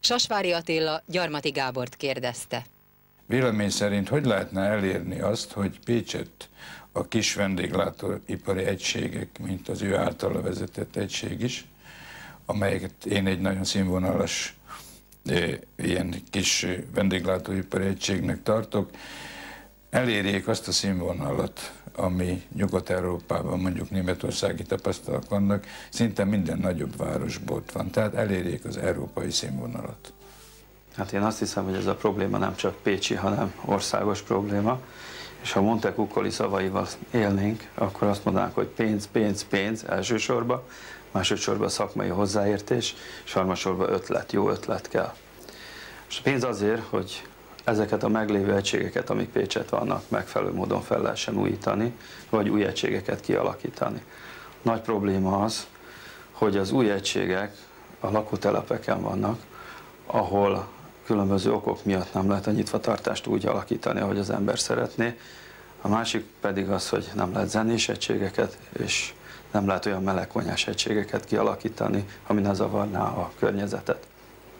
Sasvári Attila Gyarmati Gábort kérdezte. Vélemény szerint hogy lehetne elérni azt, hogy Pécsett a kis vendéglátóipari egységek, mint az ő általa vezetett egység is, amelyeket én egy nagyon színvonalas ilyen kis vendéglátóipari egységnek tartok, elérjék azt a színvonalat, ami Nyugat-Európában, mondjuk németországi tapasztalatok vannak, szinte minden nagyobb városból ott van, tehát elérjék az európai színvonalat. Hát én azt hiszem, hogy ez a probléma nem csak pécsi, hanem országos probléma, és ha Monte Cuccoli szavaival élnénk, akkor azt mondanánk, hogy pénz, pénz, pénz elsősorban, másodszorban szakmai hozzáértés, és harmadsorban ötlet, jó ötlet kell. És a pénz azért, hogy ezeket a meglévő egységeket, amik Pécsett vannak, megfelelő módon fel lehessen újítani, vagy új egységeket kialakítani. Nagy probléma az, hogy az új egységek a lakótelepeken vannak, ahol különböző okok miatt nem lehet a nyitvatartást úgy alakítani, ahogy az ember szeretné. A másik pedig az, hogy nem lehet zenés egységeket, és nem lehet olyan melegkonyhás egységeket kialakítani, ami ne zavarná a környezetet.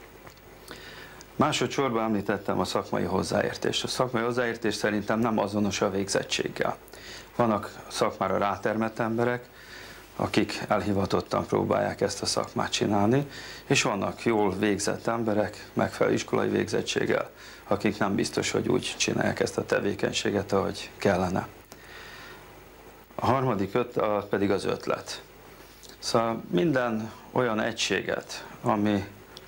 Másodszorban említettem a szakmai hozzáértést. A szakmai hozzáértés szerintem nem azonos a végzettséggel. Vannak szakmára rátermett emberek, akik elhivatottan próbálják ezt a szakmát csinálni, és vannak jól végzett emberek, megfelelő iskolai végzettséggel, akik nem biztos, hogy úgy csinálják ezt a tevékenységet, ahogy kellene. A harmadik pedig az ötlet. Szóval minden olyan egységet, ami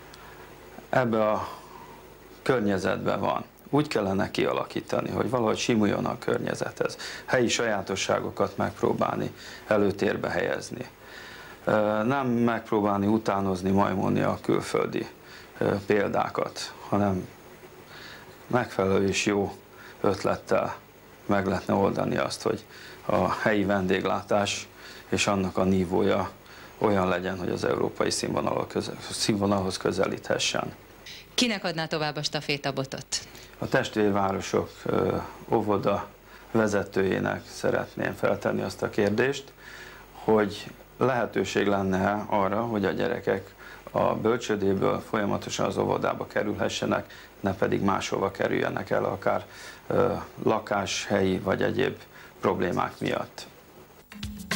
ebbe a környezetben van, úgy kellene kialakítani, hogy valahogy simuljon a környezethez, helyi sajátosságokat megpróbálni előtérbe helyezni. Nem megpróbálni utánozni, majmolni a külföldi példákat, hanem megfelelő és jó ötlettel meg lehetne oldani azt, hogy a helyi vendéglátás és annak a nívója olyan legyen, hogy az európai színvonalhoz közelíthessen. Kinek adná tovább a stafétabotot? A testvérvárosok óvoda vezetőjének szeretném feltenni azt a kérdést, hogy lehetőség lenne arra, hogy a gyerekek a bölcsődéből folyamatosan az óvodába kerülhessenek, ne pedig máshova kerüljenek el, akár lakáshelyi vagy egyéb problémák miatt.